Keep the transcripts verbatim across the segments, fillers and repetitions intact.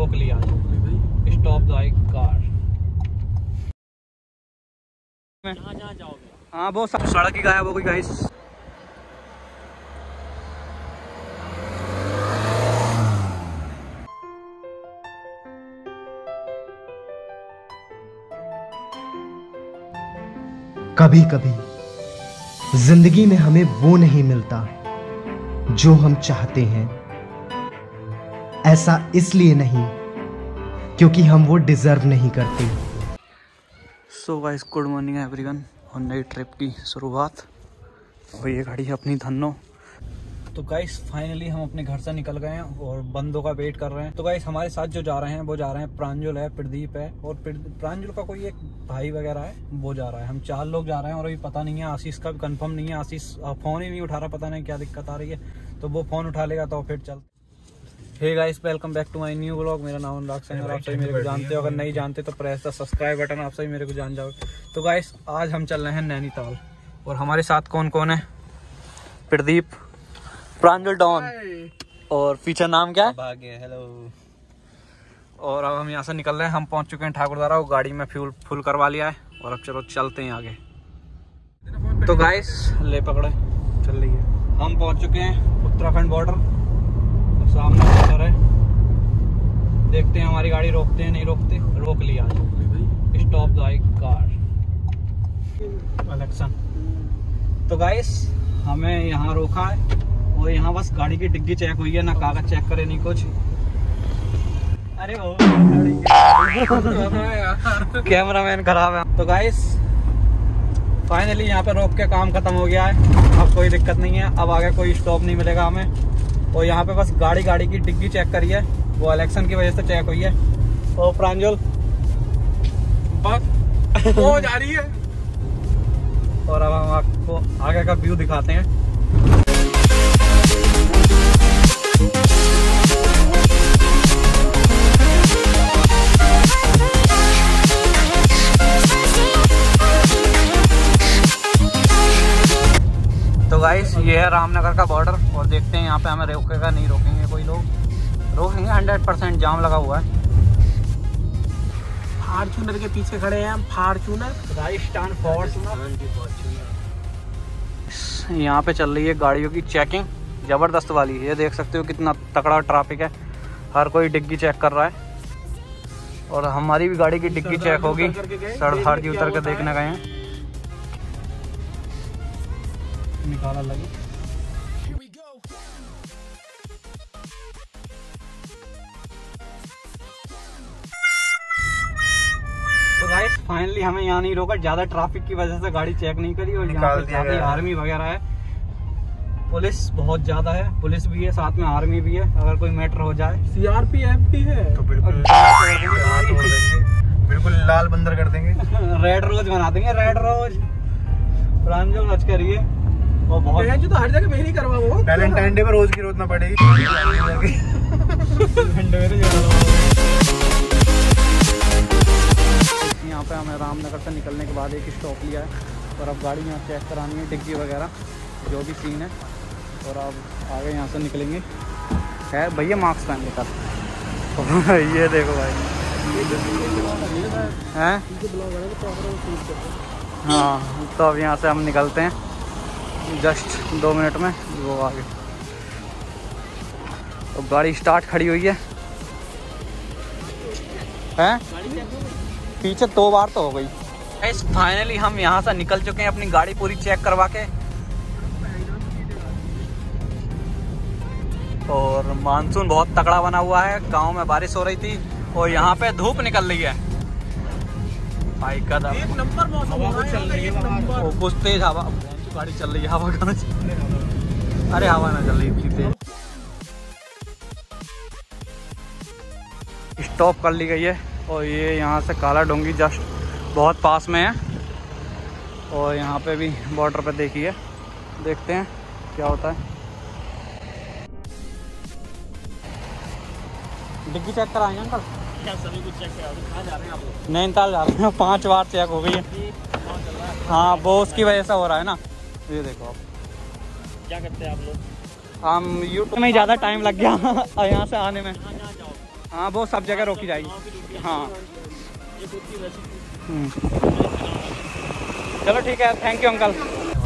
रोक लिया, stop the car. जहाँ जहाँ जाओगे, हाँ वो सड़क ही गायब हो गई गाइस। कभी कभी जिंदगी में हमें वो नहीं मिलता जो हम चाहते हैं। ऐसा इसलिए नहीं क्योंकि हम वो डिजर्व नहीं करते। So guys, good morning everyone और नई ट्रिप की शुरुआत। और ये गाड़ी है अपनी धन्नो। तो गाइस फाइनली हम अपने घर से निकल गए हैं और बंदों का वेट कर रहे हैं। तो गाइस हमारे साथ जो जा रहे हैं वो जा रहे हैं प्रांजल है, प्रदीप है और प्रांजल का कोई एक भाई वगैरह है, वो जा रहा है। हम चार लोग जा रहे हैं और अभी पता नहीं है, आशीष का भी कंफर्म नहीं है। आशीष फ़ोन ही नहीं उठा रहा, पता नहीं क्या दिक्कत आ रही है। तो वो फ़ोन उठा लेगा तो फिर चल। Hey guys, welcome back to my new vlog. मेरा नाम अनुराग सिंह है और आप सभी मेरे को जानते हो। अगर नहीं जानते तो प्रेस द सब्सक्राइब बटन, आप सभी मेरे को जान जाओ। तो गाइस आज हम चल रहे हैं नैनीताल और हमारे साथ कौन कौन है? प्रदीप, प्रांजल डॉन और पीछे नाम क्या है? भाग्य। हेलो। और अब हम यहाँ से निकल रहे हैं। हम पहुँच चुके हैं ठाकुरद्वारा और गाड़ी में फ्यूल फुल करवा लिया है और अब चलो चलते हैं आगे। तो गाइस ले पकड़े, चल रही है। हम पहुँच चुके हैं उत्तराखंड बॉर्डर। सामने बॉर्डर है, देखते हैं हमारी गाड़ी रोकते हैं नहीं रोकते। रोक लिया, स्टॉप द कार इलेक्शन। तो गाइस हमें यहाँ रोका है और यहाँ बस गाड़ी की डिग्गी चेक हुई है, ना कागज चेक करे नहीं कुछ। अरे वो कैमरा मैन खराब है। तो गाइस फाइनली यहाँ पे रोक के काम खत्म हो गया है। अब कोई दिक्कत नहीं है, अब आगे कोई स्टॉप नहीं मिलेगा हमें। और यहाँ पे बस गाड़ी गाड़ी की डिग्गी चेक करी है, वो इलेक्शन की वजह से चेक हुई है। और प्रांजल वो जा रही है और अब हम आपको आगे का व्यू दिखाते हैं। तो गाइस ये है रामनगर का बॉर्डर और देखते हैं यहाँ पे हमें रोकेगा नहीं रोकेंगे कोई लोग। रोकेंगे, हंड्रेड परसेंट जाम लगा हुआ है। फॉर्च्यूनर के पीछे खड़े हैं हम। Fortuner, Rajasthan Fortuner. यहाँ पे चल रही है गाड़ियों की चेकिंग, जबरदस्त वाली। ये देख सकते हो कितना तगड़ा ट्रैफिक है, हर कोई डिग्गी चेक कर रहा है। और हमारी भी गाड़ी की डिग्गी चेक होगी। सरदार जी उतर के देखने गए हैं, निकाला लगी। तो गाइस फाइनली हमें यहाँ नहीं रोका, ज्यादा ट्रैफिक की वजह से गाड़ी चेक नहीं करी। और यहाँ पे ज्यादा आर्मी वगैरह है, पुलिस बहुत ज्यादा है। पुलिस भी है, साथ में आर्मी भी है। अगर कोई मैटर हो जाए, सीआरपीएफ भी है तो बिल्कुल बिल्कुल लाल बंदर कर देंगे। रेड रोज बना देंगे, रेड रोज। प्रांजल बच करिए। वो बहुत जो तो हर जगह मेरी करवा, वो वैलेंटाइन डे पर रोज की रोज ना पड़ेगी। यहाँ पे हमें रामनगर से निकलने के बाद एक स्टॉप लिया है और अब गाड़ी यहाँ चेक करानी है, डिग्गी वगैरह जो भी सीन है। और अब आगे यहाँ से निकलेंगे। है भैया मास्क पहन लेकर। ये देखो भाई हैं। हाँ तो अब यहाँ से हम निकलते हैं जस्ट दो मिनट में। वो आगे और गाड़ी स्टार्ट खड़ी हुई है हैं, पीछे दो बार तो हो गई। फाइनली हम यहाँ से निकल चुके हैं अपनी गाड़ी पूरी चेक करवा के। और मानसून बहुत तगड़ा बना हुआ है, गांव में बारिश हो रही थी और यहाँ पे धूप निकल रही है भाई। कदम एक नंबर मौसम चल रही है, कुछ तेज हवा। गाड़ी चल रही है, हवा कहाँ चल रही है? अरे हवा ना चल रही इतनी तेज। स्टॉप कर ली गई है और ये यहाँ से काला डोंगी जस्ट बहुत पास में है। और यहाँ पे भी बॉर्डर पे देखिए, देखते हैं क्या होता है। डिग्गी चेक कराएंगे अंकल? क्या सभी कुछ चेक करा? कहाँ जा रहे हैं आप लोग? नैनीताल जा रहे हैं। पाँच बार चेक हो गई है। हाँ वो उसकी वजह से हो रहा है ना। ये देखो आप क्या करते हैं आप लोग। हम यूट्यूब में ज़्यादा टाइम लग गया यहाँ से आने में। हाँ वो सब जगह रोकी जाएगी। हाँ चलो ठीक है, थैंक यू अंकल।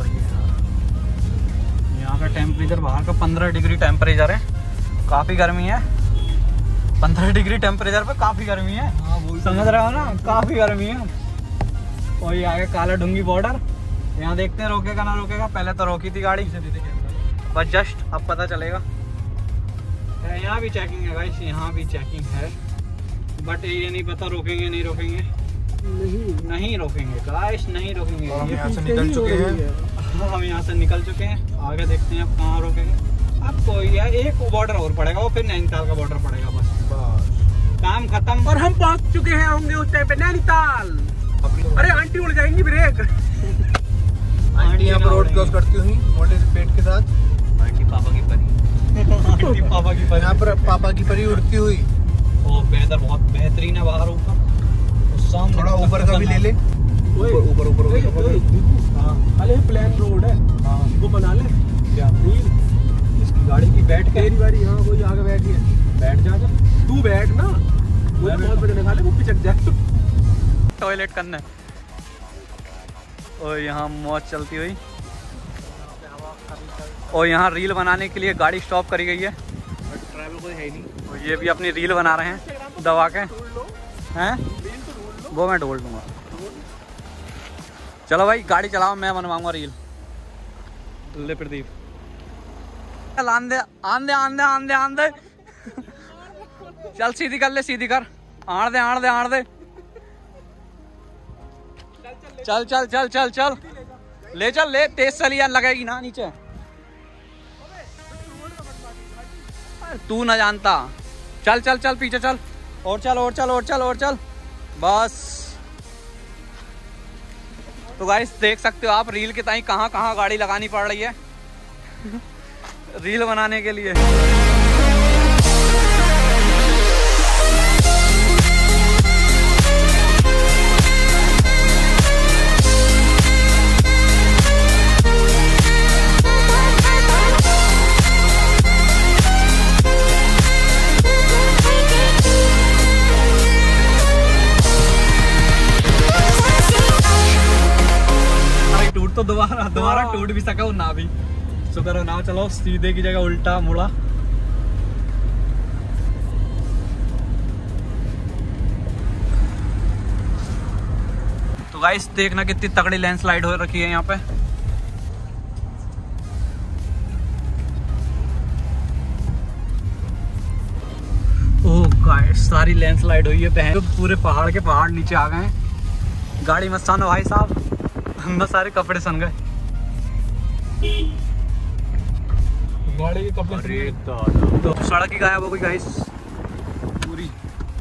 यहाँ का टेम्परेचर बाहर का पंद्रह डिग्री टेम्परेचर है, काफ़ी गर्मी है। पंद्रह डिग्री टेम्परेचर पे काफ़ी गर्मी है, समझ रहे हो ना, काफ़ी गर्मी है। और ये आगे काला डूंगी बॉर्डर, यहाँ देखते हैं रोकेगा ना रोकेगा। पहले तो रोकी थी गाड़ी बस जस्ट, अब पता चलेगा। यहाँ भी चेकिंग है गाइस, यहाँ भी चेकिंग है, बट ये नहीं पता रोकेंगे नहीं रोकेंगे। नहीं नहीं रोकेंगे गाइस, नहीं रोकेंगे। हम यहाँ से निकल चुके हैं। हम यहाँ से निकल चुके हैं, आगे देखते हैं अब कहाँ रोकेंगे। अब कोई है, एक बॉर्डर और पड़ेगा, वो फिर नैनीताल का बॉर्डर पड़ेगा, बस काम खत्म। और हम पहुँच चुके हैं होंगे उस टाइम पे नैनीताल। अरे आंटी उड़ जाएंगी ब्रेक। आंटी यहाँ पर रोड क्रॉस करती हुई मोटे से पेट के साथ। आंटी पापा की परी। आंटी पापा की परी। यहाँ पर पापा की परी उड़ती हुई। ओ वेदर बहुत बेहतरीन है बाहर, ऊपर थोड़ा ऊपर का भी ले ले। ऊपर ऊपर अरे प्लेन रोड है, वो बना ले क्या इसकी गाड़ी की। बैठ के तेरी बारी। हाँ कोई आगे बैठ गया, बैठ जा, तू बैठ ना, वो बहुत बड़े खा ले, वो पिचक जाए। टॉयलेट करना है। और यहाँ मौज चलती हुई, और यहाँ रील बनाने के लिए गाड़ी स्टॉप करी गई है। ड्राइवर कोई है नहीं, और ये भी अपनी रील बना रहे हैं दबा के हैं। वो मैं ढोल दूंगा। चलो भाई गाड़ी चलाओ, मैं बनवाऊंगा रील। ले प्रदीप आंदे आंदे आंदे आंदे आंदे चल सीधी कर ले, सीधी कर। आड़ दे आड़ दे आड़ दे। चल चल चल चल चल ले चल ले, तेज चली यार, लगेगी ना नीचे। तू ना जानता। चल चल चल पीछे चल, और चल और चल और चल और चल बस। तो गाइस देख सकते हो आप रील के ताई कहाँ कहाँ गाड़ी लगानी पड़ रही है रील बनाने के लिए। टूट तो दोबारा दोबारा टूट भी सका ना भी, शुक्र हो ना। चलो सीधे की जगह उल्टा मुड़ा। तो गाइस देखना कितनी तगड़ी लैंडस्लाइड हो रखी है यहाँ पे। ओह गाइस सारी लैंडस्लाइड हुई है, बहन पूरे पहाड़ के पहाड़ नीचे आ गए हैं। गाड़ी मत सन भाई साहब, हम सारे कपड़े सन गए। गाड़ी के कपड़े तो सड़क ही गायब हो गई गाइस पूरी।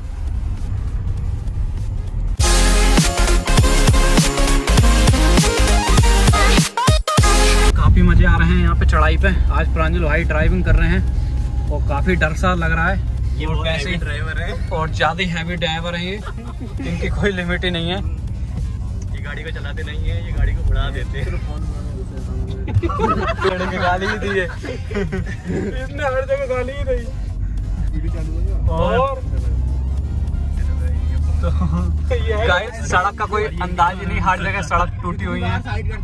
काफी मजे आ रहे हैं यहाँ पे चढ़ाई पे। आज प्रांजल भाई ड्राइविंग कर रहे हैं और काफी डर सा लग रहा है। ये बहुत हैवी ड्राइवर है और ज्यादा हैवी ड्राइवर है ये, इनकी कोई लिमिट ही नहीं है। ये गाड़ी को चलाते नहीं है, ये गाड़ी को उड़ा देते हैं। गाली ही दी है इसने, हर जगह गाली ही दी। और तो गाइस सड़क का कोई अंदाज ही नहीं, हर जगह सड़क टूटी हुई है।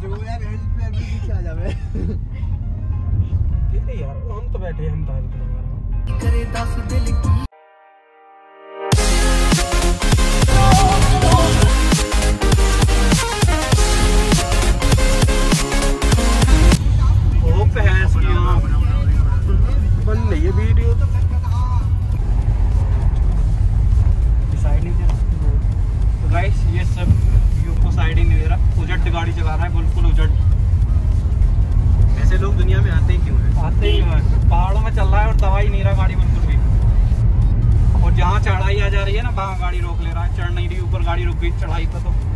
यार हम तो बैठे, हम बन रही है वीडियो तो डिसाइड नहीं दे रहा। तो गाइस ये सब व्यू को साइड ही नहीं दे रहा, उजट गाड़ी चला रहा है, बिल्कुल उजट। ऐसे लोग दुनिया में आते ही क्यों हैं? आते ही है, पहाड़ों में चल रहा है और दवा ही नहीं रहा गाड़ी बिल्कुल भी। और जहाँ चढ़ाई आ जा रही है ना वहाँ गाड़ी रोक ले रहा है, चढ़ नहीं रही, ऊपर गाड़ी रुक गई चढ़ाई पर। तो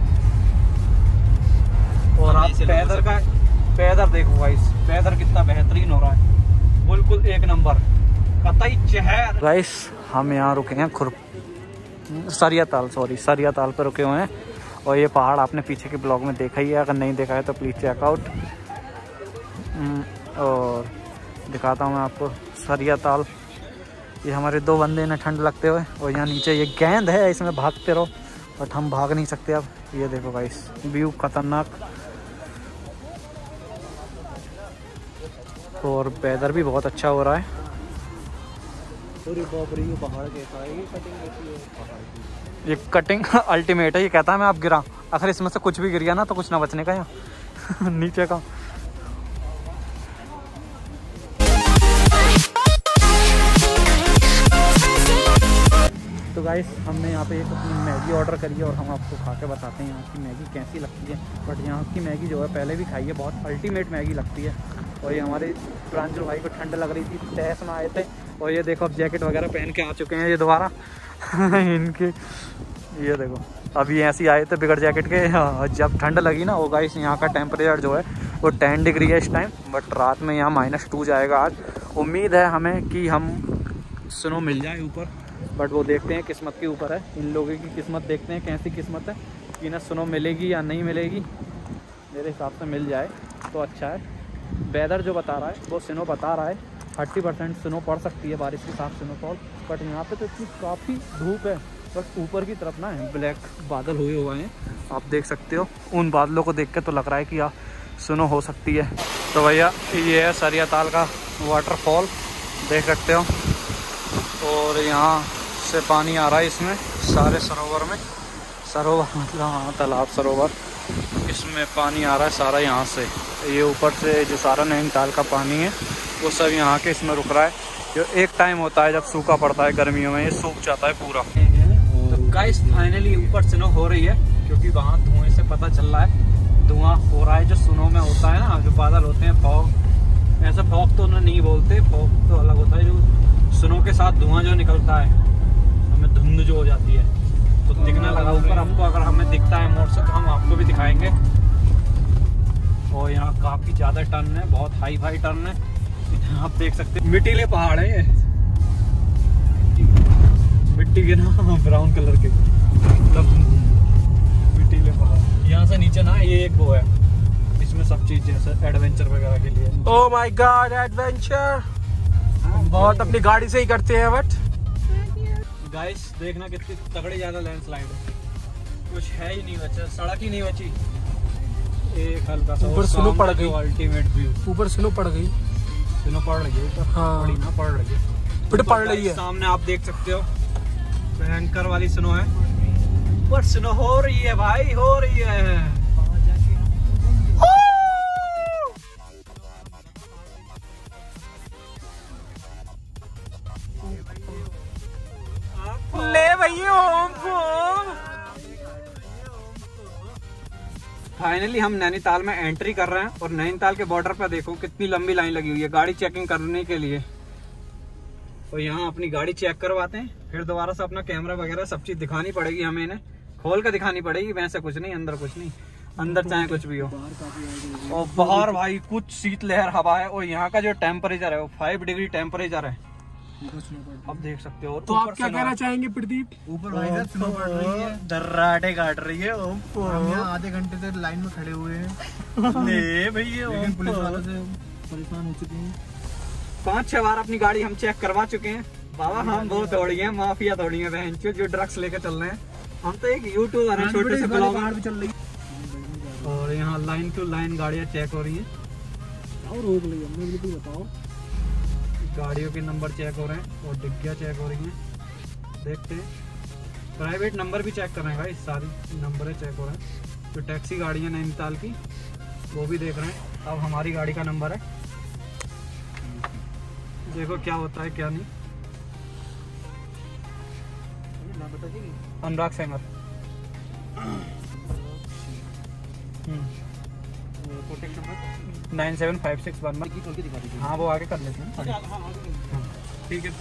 और आप पैदल का पैदल देखो गाइस, पैदल कितना बेहतरीन हो रहा है, बिल्कुल एक नंबर कतई चहर। गाइस हम यहाँ रुके हैं खुर सरिया ताल, सॉरी सरिया ताल पर रुके हुए हैं। और ये पहाड़ आपने पीछे के ब्लॉग में देखा ही है, अगर नहीं देखा है तो प्लीज़ चेकआउट। और दिखाता हूँ मैं आपको सरिया ताल, ये हमारे दो बंदे इन्हें ठंड लगते हुए, और यहाँ नीचे ये गेंद है, इसमें भागते रहो, बट हम भाग नहीं सकते अब। ये देखो गाइस, व्यू खतरनाक, और वेदर भी बहुत अच्छा हो रहा है। ये कटिंग अल्टीमेट है, ये कहता है मैं अब गिरा, अगर इसमें से कुछ भी गिर गया ना तो कुछ ना बचने का यहाँ नीचे का। तो गाइस हमने यहाँ पे एक अपनी मैगी ऑर्डर करी है और हम आपको खा के बताते हैं यहाँ की मैगी कैसी लगती है। बट यहाँ की मैगी जो है पहले भी खाई है, बहुत अल्टीमेट मैगी लगती है। और ये हमारे प्रांजल भाई को ठंड लग रही थी, तहस में आए थे, और ये देखो अब जैकेट वगैरह पहन के आ चुके हैं ये दोबारा इनके, ये देखो अभी ऐसे ही आए थे बिगड़ जैकेट के। जब ठंड लगी ना, वो गाइस यहाँ का टेम्परेचर जो है वो टेन डिग्री है इस टाइम, बट रात में यहाँ माइनस टू जाएगा आज। उम्मीद है हमें कि हम स्नो मिल जाए ऊपर, बट वो देखते हैं, किस्मत के ऊपर है। इन लोगों की किस्मत देखते हैं कैसी किस्मत है, कि इन्हें स्नो मिलेगी या नहीं मिलेगी। मेरे हिसाब से मिल जाए तो अच्छा है। वेदर जो बता रहा है वो स्नो बता रहा है, थर्टी परसेंट स्नो पड़ सकती है बारिश के साथ स्नोफॉल। बट यहाँ पे तो इतनी काफ़ी धूप है, बस ऊपर की तरफ ना ब्लैक बादल हुए हुए हैं, आप देख सकते हो। उन बादलों को देख के तो लग रहा है कि यहाँ स्नो हो सकती है। तो भैया ये है सरिया ताल का वाटरफॉल, देख सकते हो, और यहाँ से पानी आ रहा है इसमें सारे सरोवर में, सरोवर मतलब हाँ तालाब सरोवर, इसमें पानी आ रहा है सारा यहाँ से। ये ऊपर से जो सारा नैनीताल का पानी है वो सब यहाँ के इसमें रुक रहा है। जो एक टाइम होता है जब सूखा पड़ता है गर्मियों में, ये सूख जाता है पूरा। तो गाइस फाइनली ऊपर स्नो हो रही है, क्योंकि वहाँ धुएं से पता चल रहा है धुआं हो रहा है। जो स्नो में होता है ना, जो बादल होते हैं फॉग, ऐसा फॉग तो उन्हें नहीं बोलते, फॉग तो अलग होता है। जो स्नो के साथ धुआं जो निकलता है, हमें धुंध जो हो जाती है, तो दिखने लगा ऊपर हमको। अगर हमें दिखता है मोड़ से तो हम आपको भी दिखाएंगे। और यहाँ काफी ज्यादा टर्न है, बहुत हाई फाई टर्न है, आप देख सकते हैं। मिट्टीले पहाड़ है ये, मिट्टी के ना ब्राउन कलर के, मतलब मिट्टीले पहाड़। यहाँ से नीचे ना ये एक वो है, इसमें सब चीज जैसे एडवेंचर वगैरह के लिए। ओह माय गॉड, एडवेंचर बहुत अपनी गाड़ी से ही करते हैं। बट गाइस देखना कितनी तगड़ी ज्यादा लैंडस्लाइड है, कुछ है ही नहीं बचा, सड़क ही नहीं बची। एक हल्का सा ऊपर स्नो पड़ गई, अल्टीमेट व्यू, ऊपर स्नो पड़ गई, स्नो पड़ रही है ऊपर। हाँ पड़ी ना, पड़ रही है, बट पड़ रही है। सामने आप देख सकते हो भयंकर वाली स्नो है, ऊपर स्नो हो रही है भाई, हो रही है। ले भैया ओम ओम। फाइनली हम नैनीताल में एंट्री कर रहे हैं, और नैनीताल के बॉर्डर पर देखो कितनी लंबी लाइन लगी हुई है गाड़ी चेकिंग करने के लिए। और यहाँ अपनी गाड़ी चेक करवाते हैं, फिर दोबारा से अपना कैमरा वगैरह सब चीज दिखानी पड़ेगी हमें, इन्हें खोल कर दिखानी पड़ेगी। वैसे कुछ नहीं, अंदर कुछ नहीं, अंदर चाहे कुछ भी हो। और बाहर भाई कुछ शीतलहर हवा है, और यहाँ का जो टेम्परेचर है वो फाइव डिग्री टेम्परेचर है, अब देख सकते हो। तो आप क्या कहना चाहेंगे प्रदीप? ऊपर भाई साहब स्नो पड़ रही है, दर्राटे काट रही है। हम यहाँ आधे घंटे से लाइन में खड़े हुए हैं, ले भैया, लेकिन पुलिस वालों से परेशान हो चुके हैं। पाँच छह बार अपनी गाड़ी हम चेक करवा चुके हैं बाबा, हम बहुत दौड़ी हैं, माफिया दौड़ी हैं बहन जो ड्रग्स लेके चल रहे हैं। हम तो एक यूट्यूबर हैं, छोटे से ब्लॉगर भी चल रही है। और यहाँ लाइन टू लाइन गाड़ियाँ चेक हो रही हैं, और रोक ली हमने, बिल्कुल बताओ। गाड़ियों के नंबर चेक हो रहे हैं और डिग्गियाँ चेक हो रही हैं, देखते हैं। प्राइवेट नंबर भी चेक कर रहे हैं भाई, सारी नंबर चेक हो रहे हैं। जो टैक्सी गाड़ियाँ नैनीताल की वो भी देख रहे हैं। अब हमारी गाड़ी का नंबर है, देखो क्या होता है क्या नहीं। Anurag Sengar, nine seven five six one one. हाँ वो आगे कर लेते हैं, ठीक है।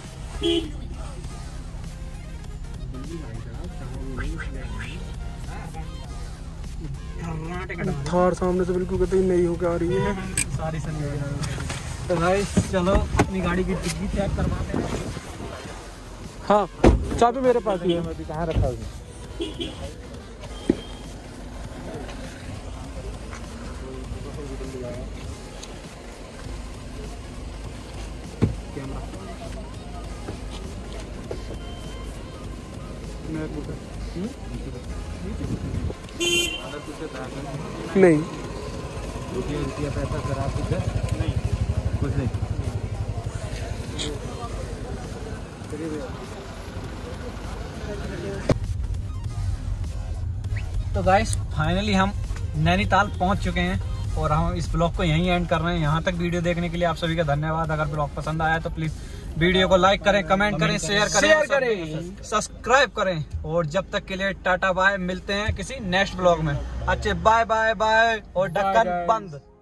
थार सामने से बिल्कुल कतई नहीं होकर आ रही है सारी सनी। तो भाई चलो अपनी गाड़ी की डिग्गी चेक करवाते हैं। हाँ चाबी मेरे पास ही है, मैं भी कहाँ रखा हूँ। नहीं रुपया रुपया पैसा करा कुछ है नहीं, कुछ नहीं। तो गाइस फाइनली हम नैनीताल पहुंच चुके हैं और हम इस ब्लॉग को यहीं एंड कर रहे हैं। यहाँ तक वीडियो देखने के लिए आप सभी का धन्यवाद। अगर ब्लॉग पसंद आया तो प्लीज वीडियो को लाइक करें, कमेंट करें, शेयर करें, शेयर करें, सब्सक्राइब करें। और जब तक के लिए टाटा बाय, मिलते हैं किसी नेक्स्ट ब्लॉग में। अच्छे बाय बाय बाय और ढक्कन बंद।